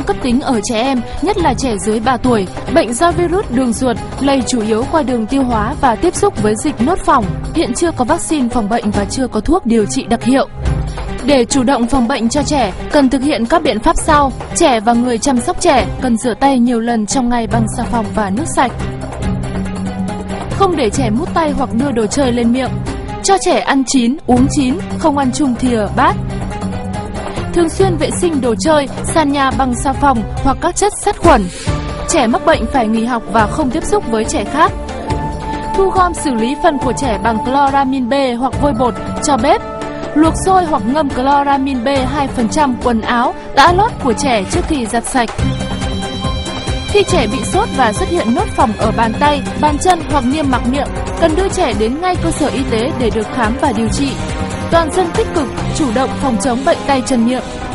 cấp tính ở trẻ em, nhất là trẻ dưới 3 tuổi. Bệnh do virus đường ruột lây chủ yếu qua đường tiêu hóa và tiếp xúc với dịch nốt phỏng. Hiện chưa có vaccine phòng bệnh và chưa có thuốc điều trị đặc hiệu. Để chủ động phòng bệnh cho trẻ, cần thực hiện các biện pháp sau. Trẻ và người chăm sóc trẻ cần rửa tay nhiều lần trong ngày bằng xà phòng và nước sạch. Không để trẻ mút tay hoặc đưa đồ chơi lên miệng. Cho trẻ ăn chín, uống chín, không ăn chung thìa, bát. Thường xuyên vệ sinh đồ chơi, sàn nhà bằng xà phòng hoặc các chất sát khuẩn. Trẻ mắc bệnh phải nghỉ học và không tiếp xúc với trẻ khác. Thu gom xử lý phân của trẻ bằng chloramin B hoặc vôi bột cho bếp. Luộc sôi hoặc ngâm chloramin B 2% quần áo, tã lót của trẻ trước khi giặt sạch. Khi trẻ bị sốt và xuất hiện nốt phỏng ở bàn tay, bàn chân hoặc niêm mạc miệng, cần đưa trẻ đến ngay cơ sở y tế để được khám và điều trị. Toàn dân tích cực, chủ động phòng chống bệnh tay chân miệng.